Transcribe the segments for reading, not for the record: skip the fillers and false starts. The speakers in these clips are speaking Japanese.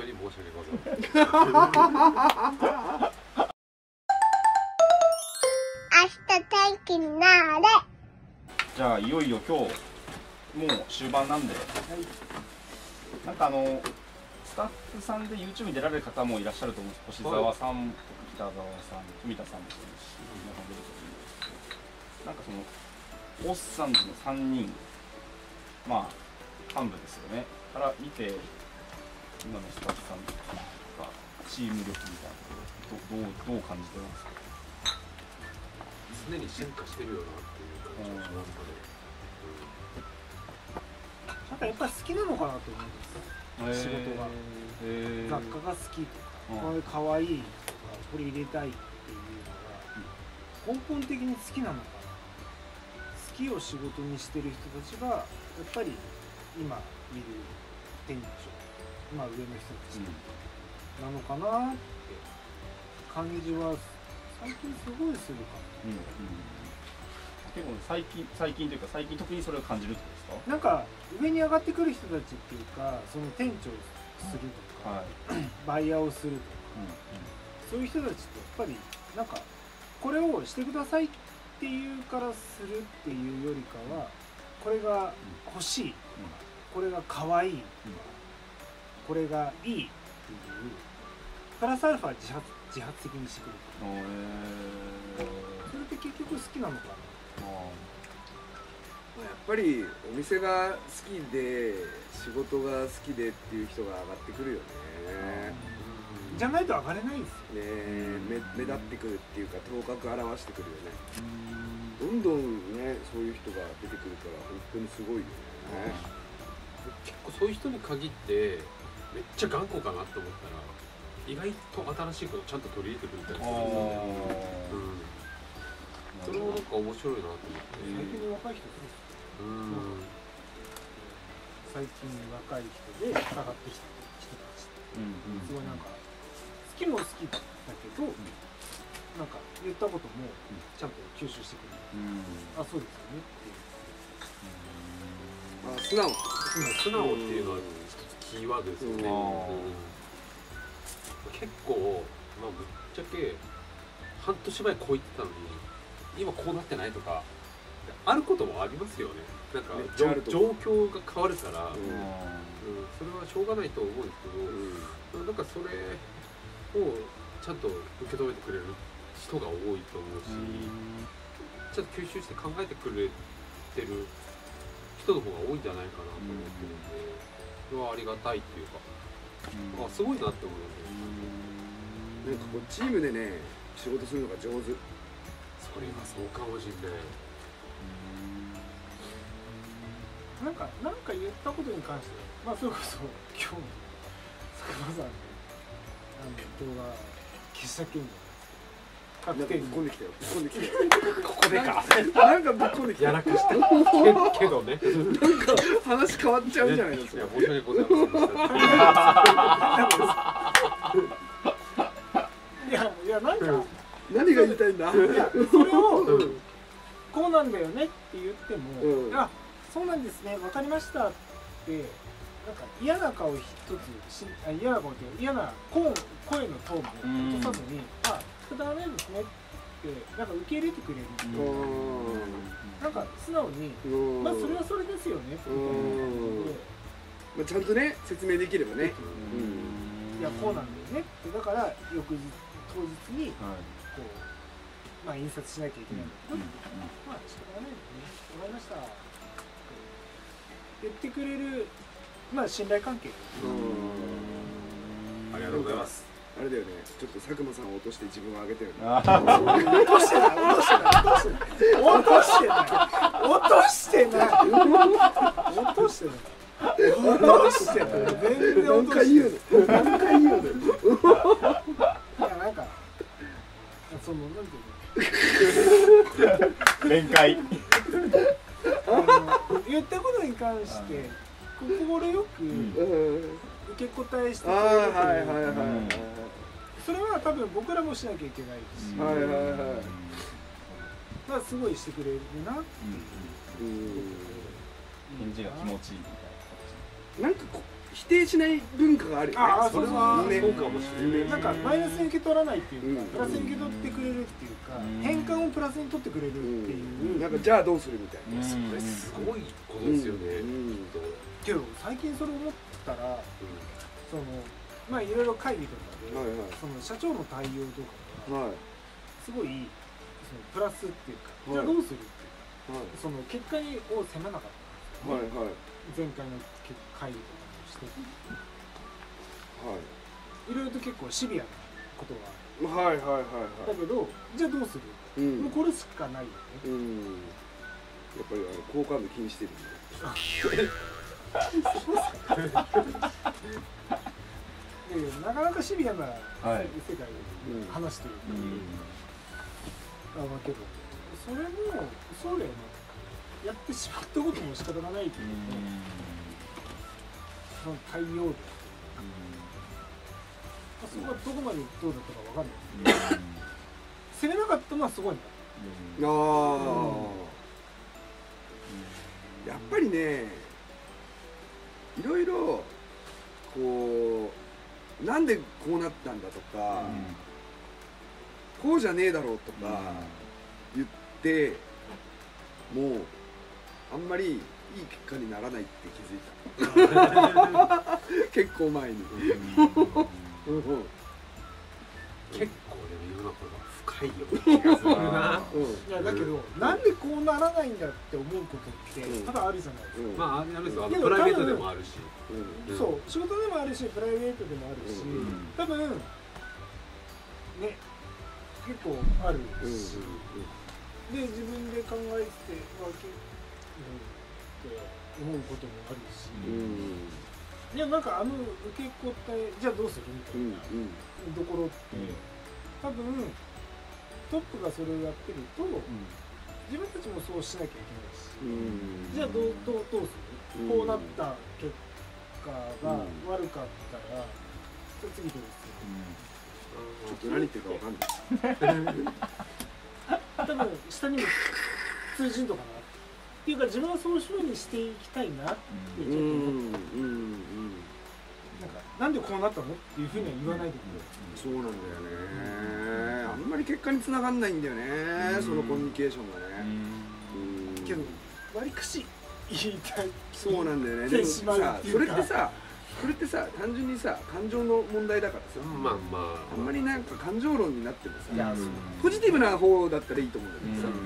当に申し訳ございません。 明日天気になれ。 じゃあいよいよ今日もう終盤なんで、なんかスタッフさんで YouTube に出られる方もいらっしゃると思うんです。星沢さん、北沢さん、富田さんもそうですし、皆さん出ると思うんですけど、なんかそのオッサンズの3人、まあ幹部ですよねから見て、今のスタッフさんとかチーム力みたいなところどう感じてますか？ 常に進化してるよなっていう感じがしますかね。 なんかやっぱり好きなのかなと思うんです、仕事が。雑貨が好きとか、これかわいいとか、これ入れたいっていうのが根本的に好きなのかな。好きを仕事にしてる人たちがやっぱり今見る店長、まあ上の人たちなのかなって感じは最近すごいするかな。 結構最近というか最近特にそれを感じるってことですか？ なんか上に上がってくる人たちっていうか、その店長するとか、バイヤーをするとか、そういう人たちってやっぱりなんかこれをしてくださいっていうからするっていうよりかは、これが欲しい、これが可愛いとか、これがいいっていうプラスアルファ自発的にしてくる。それって結局好きなのかな。 やっぱりお店が好きで仕事が好きでっていう人が上がってくるよね。 じゃないと上がれないですよね。目立ってくるっていうか頭角現してくるよね。どんどんねそういう人が出てくるから本当にすごいよね。 結構そういう人に限ってめっちゃ頑固かなって思ったら意外と新しいことちゃんと取り入れてくれたりするんですよね。それもなんか面白いなと思って。 最近の若い人です。最近若い人で上がってきた人たち、すごいなんか好きも好きだけど、なんか言ったこともちゃんと吸収してくれる。あ、そうですよねっていう。 素直っていうのはキーワードですよね。結構まあぶっちゃけ半年前こう言ってたのに今こうなってないとかあることもありますよね。なんか状況が変わるから、それはしょうがないと思うんですけど、なんかそれをちゃんと受け止めてくれる人が多いと思うし、ちゃんと吸収して考えてくれてる人の方が多いんじゃないかなと思ってるんで、それはありがたいっていうか、すごいなって思うので、 なんかこうチームでね仕事するのが上手。 それはそうかもしれない。 なんか言ったことに関して、まあそれこそ今日の佐久間さんの動画消した件じゃないですか。 ぶっ込んできたよ。ぶっ込んできたよ。 ここでか。 なんかぶっ込んできた。やらかした。 けどね。 なんか話変わっちゃうんじゃないの？いや申し訳ございませんでした。 いやなんか何が言いたいんだ。 いやそれをこうなんだよねって言っても、あ、そうなんですね、わかりましたってなんか嫌な顔一つし、嫌な顔って嫌な声のトーンを落とさずに、あ、仕方ないですねってなんか受け入れてくれる。なんか素直に、まあそれはそれですよねみたいな感じで、 ちゃんとね説明できればね。 いやこうなんだよねって、だから翌日当日にこうまあ印刷しなきゃいけないんだけど、まあ仕方がないですね、わかりました言ってくれる、まあ信頼関係。 ありがとうございます。 あれだよね、ちょっと佐久間さんを落として自分を上げたよね。 落としてない落としてない落としてない落としてない落としてない落としてない全然落としてない。 何回言うの。 いやなんかそのなんていうの弁解。 言ったことに関して快く受け答えしてくれる。それは多分僕らもしなきゃいけないし、まあすごいしてくれるなっていう。 返事が気持ちいいみたいな形。 なんか否定しない文化があるよね。 ああ、 それはねそうかもしれない。 なんかマイナスに受け取らないっていうか、 うんプラスに受け取ってくれるっていうか、 うん変換をプラスに取ってくれるっていう、 なんかじゃあどうするみたいな。 それすごいことですよね。 うんきっとけど最近それ思ったら、そのまあいろいろ会議とかで、 はいはいその社長の対応とかがはいすごいそのプラスっていうか、 はいじゃあどうするっていうか、 はいその結果を責めなかったんですよね、 はいはい前回の会議とかもしてはいろいろと結構シビアなことがはいはいはいだけど、じゃあどうする、 うんもうこれしかないよね、 うんやっぱり好感度気にしてるんででなかなかシビアなはい世界の話というか、だけどそれもそうだよね、やってしまったことも仕方がないというか、その対応力、そこはどこまでどうだったか分かんないですけど、攻めなかったのはすごいな。 ああやっぱりねいろいろこうなんでこうなったんだとか、こうじゃねえだろうとか言ってもうあんまりいい結果にならないって気づいた結構前に結構でも世の中が深いような気がするな。 いやだけど、なんでこうならないんだって思うことって多々あるじゃないですか、 まああれですよ、プライベートでもあるし。 そう仕事でもあるしプライベートでもあるし、多分ね結構あるし、で自分で考えてって思うこともあるし、いやなんか受け答えじゃあどうするみたいなところって、多分トップがそれをやってると、自分たちもそうしなきゃいけないし、じゃあどうする、こうなった結果が悪かったら、次どうする、 ちょっと何言ってるかわかんない多分下にも通じんのかなっていうか、自分はそういうふうにしていきたいなってちょっと思って、なんでこうなったのっていうふうには言わないでくれ、 そうなんだよねあんまり結果に繋がんないんだよねそのコミュニケーションがねけどわりかし言いたいそうなんだよねでもさそれってさ単純にさ感情の問題だからさまあまああんまりなんか感情論になってもさいやポジティブな方だったらいいと思うんだけどさ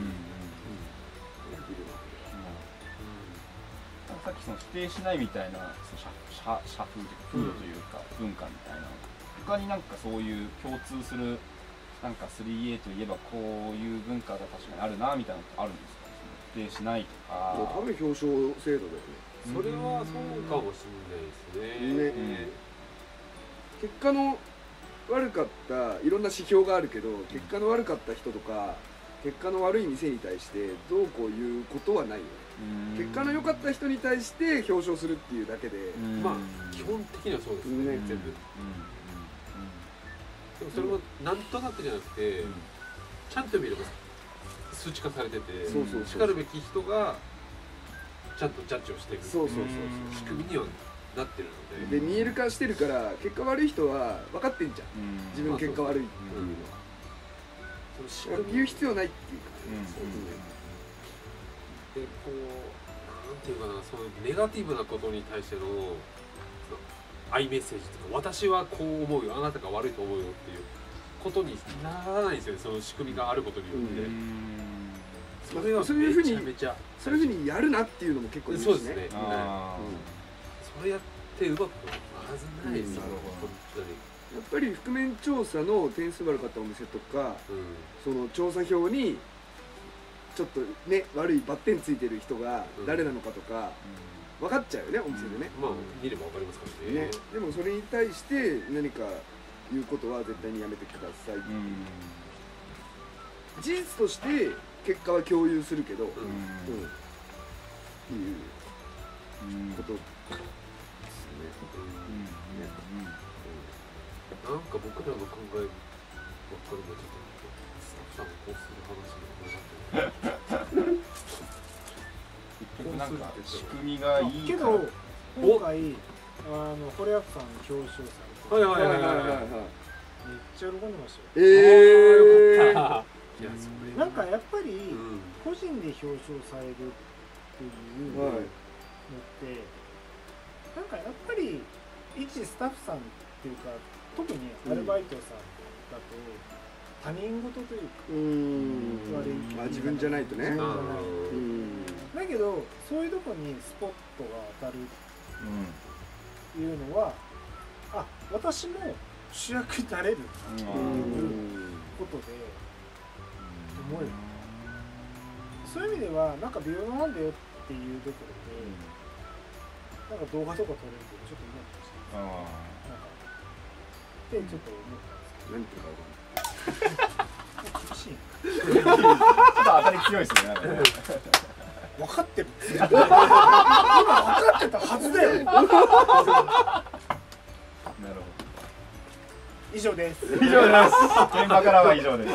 さっきその否定しないみたいな社風というか文化みたいな、他になんかそういう共通するなんか 3A といえばこういう文化が確かにあるなみたいなのってあるんですか？否定しないとか。 多分表彰制度だよねそれはそうかもしれないですね。 結果の悪かったいろんな指標があるけど結果の悪かった人とか結果の悪い店に対してどうこう言うことはないよね結果の良かった人に対して表彰するっていうだけでまあ基本的にはそうですね、全部。でもそれもなんとなくじゃなくて、ちゃんと見れば数値化されてて、しかるべき人がちゃんとジャッジをしていく仕組みにはなってるので。 で見える化してるから結果悪い人は分かってんじゃん自分結果悪いっていうのは言う必要ないっていうかでこうなんていうかな、そのネガティブなことに対しての愛メッセージとか、私はこう思うよ、あなたが悪いと思うよっていうことにならないんですよね、その仕組みがあることによって。それはそういうふうにめちゃめちゃそういうふうにやるなっていうのも結構いいですね。 そうですね。それやってうまくまずないですよ、本当に。 やっぱり覆面調査の点数悪かったお店とか、その調査票にちょっとね悪いバッテンついてる人が誰なのかとか分かっちゃうよね、お店でね。 まあ見れば分かりますからね。 でもそれに対して何か言うことは絶対にやめてください。事実として結果は共有するけど、っていうことですね。 なんか僕らの考えばっかりもちょっとスタッフさんがこうする話が結局なんか仕組みがいいけど今回ホレアップさんに表彰されて、 はいはいはいはいはい。 めっちゃ喜んでましたよ。 よかった。いやそれなんかやっぱりうん個人で表彰されるっていうのって、なんかやっぱり一スタッフさんっていうか、特にアルバイトさんだと他人事というか、悪い自分じゃないとね。 自分じゃないとだけど、そういうとこにスポットが当たるっていうのは、あ、私も主役になれるっていうことで思える。そういう意味ではなんか微妙なんだよっていうところで、なんか動画とか撮れるけどちょっと思ったりして、なんかってちょっと思ったんですけど、何言ってるか分かんない。厳しい。 ちょっと当たり強いですね。なんかね分かってる。今分かってたはずだよ。 なるほ以上です。 ど。以上です。現場からは以上です。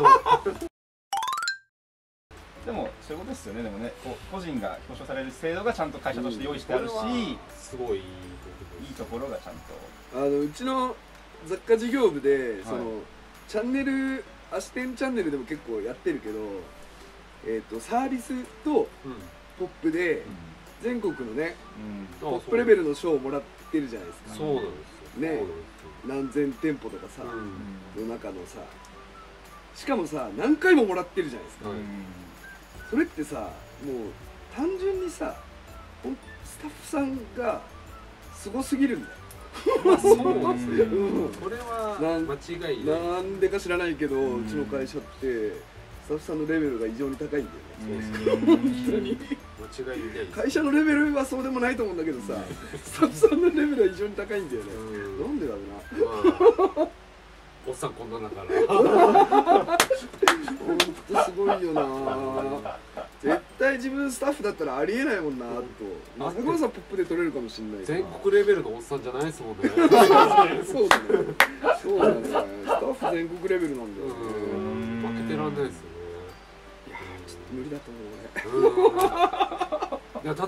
でもそういうことですよね。でもね、こう個人が表彰される制度がちゃんと会社として用意してあるし、 すごいいいいいところがちゃんと。 うちの雑貨事業部でそのチャンネルアシテンチャンネルでも結構やってるけど、サービスとポップで全国のねポップレベルの賞をもらってるじゃないですか。 そうなんですよね、何千店舗とかさ、の中のさ、しかもさ何回ももらってるじゃないですか。それってさ、もう単純にさ、スタッフさんがすごすぎるんだよ。 まあそうですね。これは間違いない。 なんでか知らないけど、うちの会社ってスタッフさんのレベルが異常に高いんだよね。本当に間違いない。 会社のレベルはそうでもないと思うんだけどさ、スタッフさんのレベルは異常に高いんだよね。なんでだろうな。 おっさんこんなだから本当すごいよな。絶対自分スタッフだったらありえないもんなと。中川さんポップで取れるかもしれない。 全国レベルのおっさんじゃないですもんね。 そうだね。そうだね。スタッフ全国レベルなんだよね。 負けてらんないですよね。 いやちょっと無理だと思う俺。 いや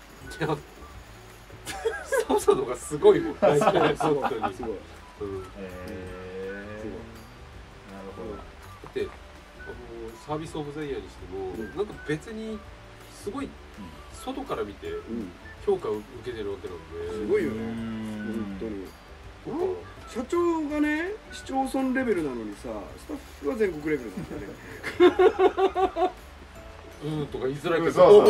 スタッフさんの方がすごいもん。本当に。 すごい。 なるほど。だってサービスオブザイヤーにしても、なんか別にすごい外から見て評価を受けてるわけなんで、 すごいよね。本当に。社長がね、市町村レベルなのにさ、スタッフは全国レベルなんだね。 とか言いづらいけど、 そう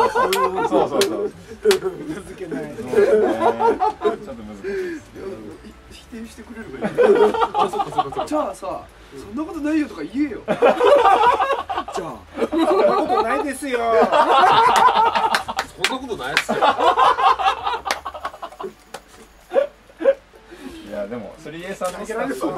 続けない。 ちょっと難しいです。 否定してくれるから。 あ、そっかそっかそっか。 じゃあさ、そんなことないよとか言えよ。じゃあ。 そんなことないですよ。 そんなことないっすよ。 いやでも 3A さんのスタッフさん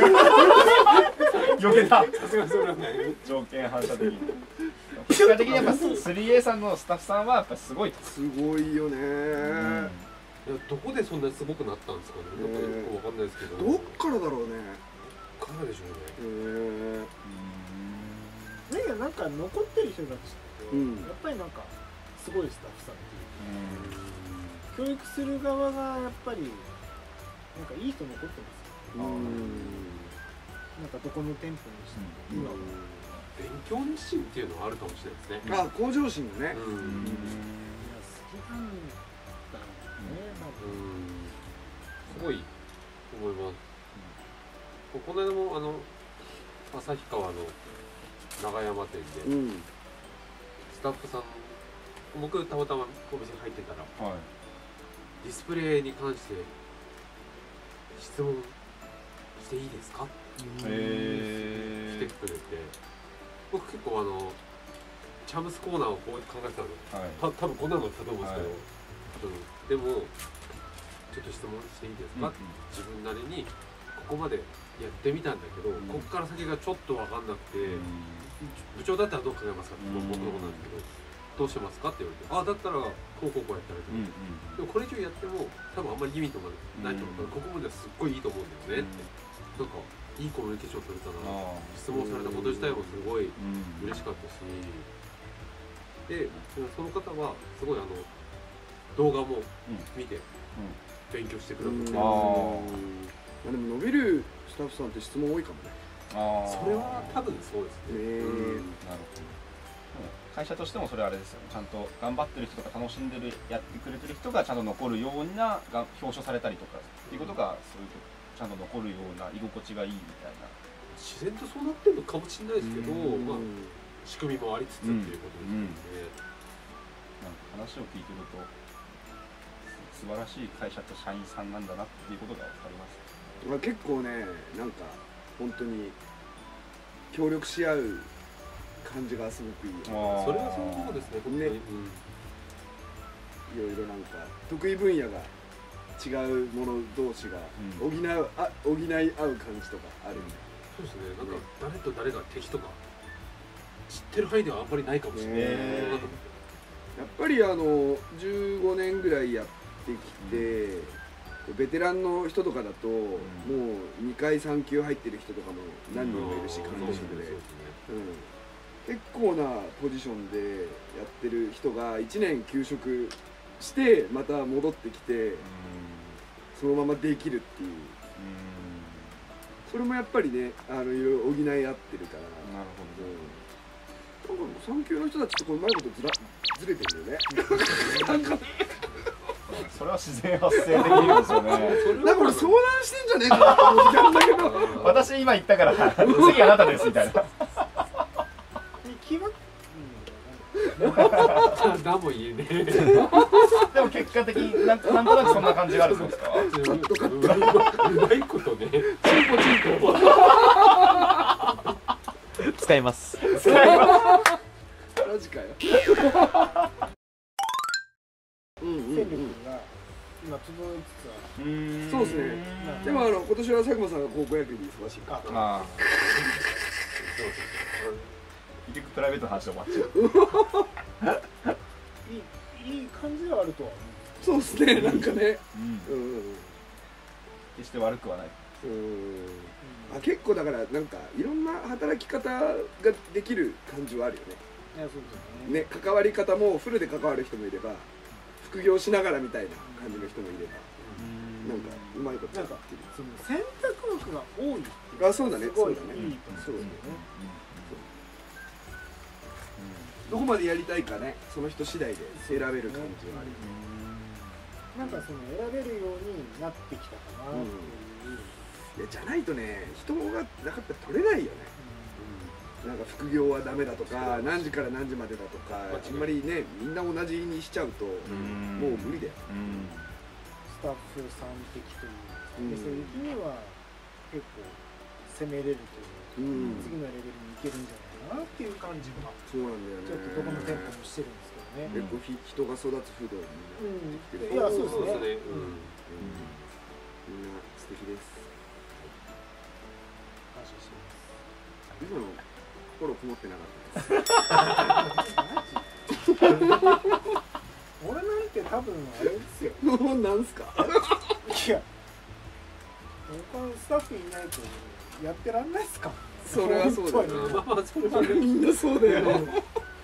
避けた。 さすがそれはね。 条件反射的に。結果的にやっぱ 3A さんのスタッフさんはやっぱすごい。 すごいよね。 いやどこでそんなにすごくなったんですかね。なんかよくわかんないですけど。 どっからだろうね。 どっからでしょうね。 だけどなんか残ってる人たちってやっぱりなんかすごいスタッフさんっていう教育する側がやっぱりなんかいい人残ってますよ。なんかどこの店舗にしても今は勉強熱心っていうのはあるかもしれないですね。 あ、向上心がね。 いや好きなんだろうね。 すごい思います。この間も旭川の長山店でスタッフさん、僕たまたまお店入ってたら、ディスプレイに関して質問していいですかって来てくれて、僕結構チャムスコーナーをこう考えてたの、多分こんなのだったと思うんですけど、でもちょっと質問していいですか、自分なりにここまでやってみたんだけど、ここから先がちょっと分かんなくて、部長だったらどう考えますかって、僕のことなんですけど、どうしてますかって言われて、あ、だったらこうこうこうやったらいいと思う、でもこれ以上やっても多分あんまり意味とかないと思うから、ここまではすっごいいいと思うんだよねって、なんかいいコミュニケーション取れたな、質問されたこと自体もすごい嬉しかったし、でその方はすごい動画も見て、 勉強してくださって、 でも伸びるスタッフさんって質問多いかもね。 それは多分そうですね。 なるほど。会社としてもそれあれですよね。ちゃんと頑張ってる人とか楽しんでるやってくれてる人がちゃんと残るような表彰されたりとかっていうことがそういうちゃんと残るような居心地がいいみたいな。 自然とそうなってるのかもしれないですけど、まあ仕組みもありつつっていうことですよね。 なんか話を聞いてると素晴らしい会社と社員さんなんだなっていうことが分かります。 結構ね、なんか本当に協力し合う感じがすごくいいよ。 それはそうですね。本当に、いろいろなんか得意分野が違うもの同士が補い合う感じとかあるんで。そうですね。なんか誰と誰が敵とか知ってる範囲ではあんまりないかもしれない。やっぱり15年ぐらいやってきて、ベテランの人とかだと、もう2回3級入ってる人とかも何人もいるし、管理職で結構なポジションでやってる人が1年休職してまた戻ってきて、そのままできるっていう、それもやっぱりね、いろいろ補い合ってるから。なるほど。なんか3級の人たちってこううまいことずれてるよね。 それは自然発生できるんですよね。 なんか俺相談してんじゃねえかなって思ってたんだけど。 私今言ったから次あなたですみたいな。 何も言えねえ。 でも結果的になんとなくそんな感じがあるんですか。 うまいことね。チンポ。 使います。 マジかよ。 戦力が今整いつつある。 そうですね。でも今年は佐久間さんが高校野球に忙しいから。 結局プライベートの話で終わっちゃう。 いい感じではあるとは思う。 そうですね。なんかね。 決して悪くはない。 結構だからなんかいろんな働き方ができる感じはあるよね。 いやそうですね。 ね、関わり方もフルで関わる人もいれば、副業しながらみたいな感じの人もいれば、なんかうまいことなんかその選択枠が多いっていう。 そうだね。 そうだね。 そうだね。どこまでやりたいかね、その人次第で選べる感じはある。 なんかその選べるようになってきたかなっていう。 いやじゃないとね、人がなかったら取れないよね。なんか副業はダメだとか、何時から何時までだとか、あんまりね、みんな同じにしちゃうともう無理だよ。 スタッフさん的というか、そういう時には結構攻めれるというか、次のレベルにいけるんじゃないかなっていう感じはそうなんだよね。 ちょっとどこの店舗もしてるんですけどね。 結構人が育つ不動になってきてる。 いやそうですね。 みんな素敵です。 感謝してます。 今の心こもってなかったです。 俺なんて多分あれですよ。 なんすか。 いや、他のスタッフいないとやってらんないっすか。 それはそうだよね。 まあそれはみんなそうだよ。本当に。 なんだけど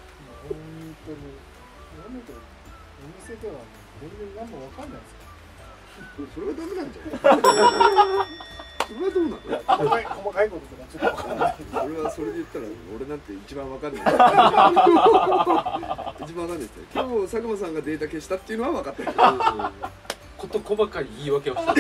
お店では全然何もわかんないですか。 それはダメなんじゃない。それはどうなの。 細かいこととかちょっとわかんない。 それで言ったら俺なんて一番わかんない。一番わかんないですよ。今日佐久間さんがデータ消したっていうのは分かったけど。 事細かい言い訳をした。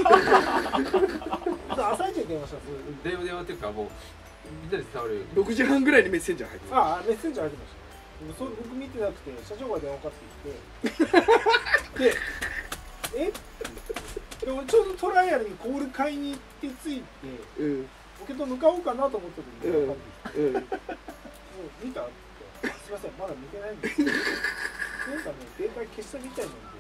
朝一で電話したんですよ。 電話っていうかもうみんなで伝わるように。 6時半ぐらいにメッセンジャー入ってた。 ああ、メッセンジャー入ってました。僕見てなくて社長が電話かかってきて、で俺ちょうどトライアルにコール買いに行って着いて、ポケット向かおうかなと思った時に電話かかってきて、もう見たって、すいませんまだ見てないんですけど、なんかねデータ消したみたいなんで。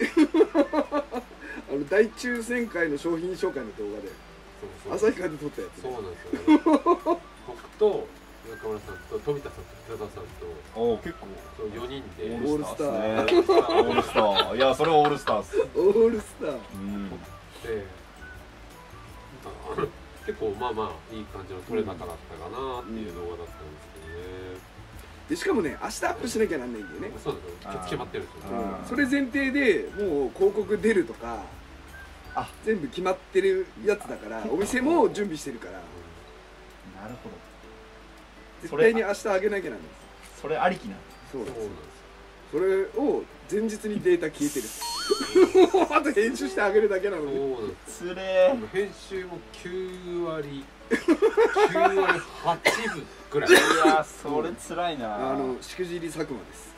大抽選会の商品紹介の動画で朝日会で撮ったやつ。 そうなんですよ。僕と中村さんと富田さんと北田さんと結構 4人でオールスター。 オールスター。いやそれはオールスターっす。 オールスター。 で結構まあまあいい感じの撮れ高だったかなっていう動画だったんですけどね。 でしかもね明日アップしなきゃなんないんだよね。 そうなんですよ。決まってるんですよ。 それ前提でもう広告出るとかあ全部決まってるやつだからお店も準備してるからなるほど。 絶対に明日あげなきゃなんですそれありきなんです。 そうなんですそうなんですそれを前日にデータ消えてるあと編集してあげるだけなのにそうなんですつれ編集も9割8分ぐらいー。いやそれつらいな。 しくじり佐久間です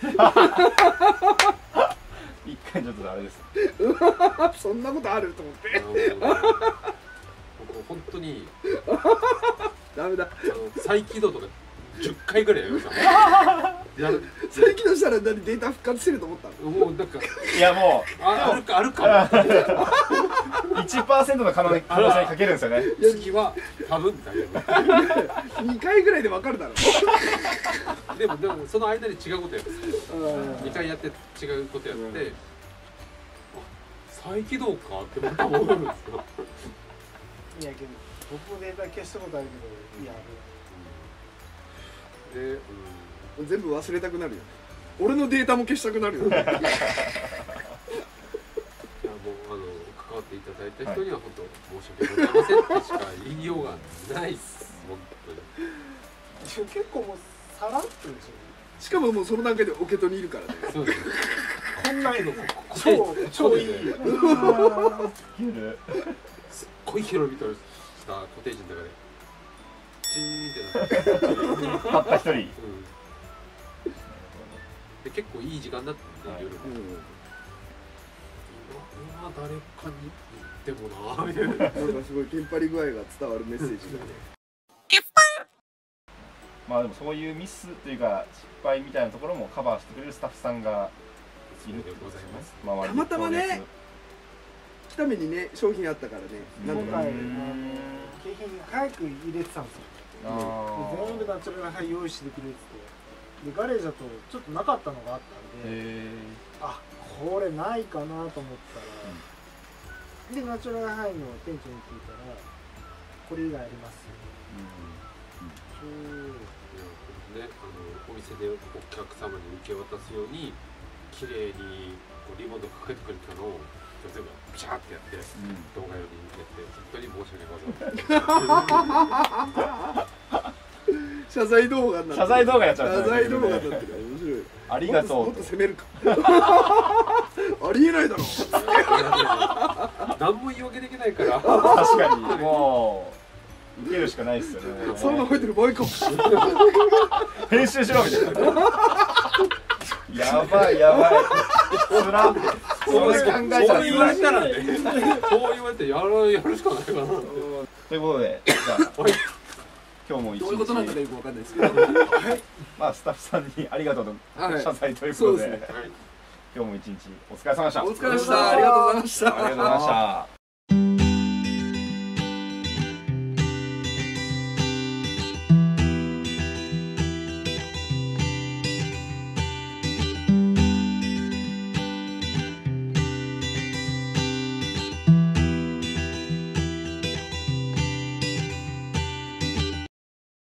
一回ちょっとあれです。 そんなことあると思って僕本当にダメだ再起動とか10回ぐらいやりました再起動したら何データ復活してると思ったのもうなんかいやもうあるか 1% の可能性にかけるんですよね。 次は多分だけど 2回ぐらいで分かるだろでもその間に違うことやるんですよ2回やって違うことやって、再起動かってまた思うんですよいやけど僕もデータ消したことあるけどいやで、 全部忘れたくなるよね俺のデータも消したくなるよねいやもう関わっていただいた人には本当申し訳ございませんってしか言いようがないっす本当に結構もうさらっとでししかももうその段階でオケトにいるからねそうですょこんなんの超いいいける。 すっごい広々としたコテージの中でチーンってなってたった一人。 で結構いい時間だったんで夜も今誰かに言ってもなみたいななんかすごいテンパり具合が伝わるメッセージがねまあでもそういうミスというか失敗みたいなところもカバーしてくれるスタッフさんがいるってことですよね。周りにたまたまね来た目にね商品あったからねなんとか今回景品早く入れてたんですよ全部ナチュラルハイ用意してくれててでガレージだとちょっとなかったのがあったんであこれないかなと思ったら、でナチュラルハイの店長に聞いたらこれ以外ありますね、お店でお客様に受け渡すように綺麗にこうリボンとかけてくれたのを全部ピシャーってやって、動画用にやって本当に申し訳ございません謝罪動画になってる謝罪動画やっちゃう謝罪動画になってる面白いありがとうもっと攻めるかありえないだろ何も言い訳できないから確かにもう受けるしかないですよね。 サウナ入ってる場合か編集しろみたいな。やばいやばい。つら。それ考えたらそう言われたらねそう言われてやるしかないかなということでじゃあ今日も一日どういうことなんだかよくわかんないですけどまあスタッフさんにありがとうとはい謝罪ということで、 そうですね今日も一日お疲れ様でした。 お疲れ様でしたありがとうございましたありがとうございました。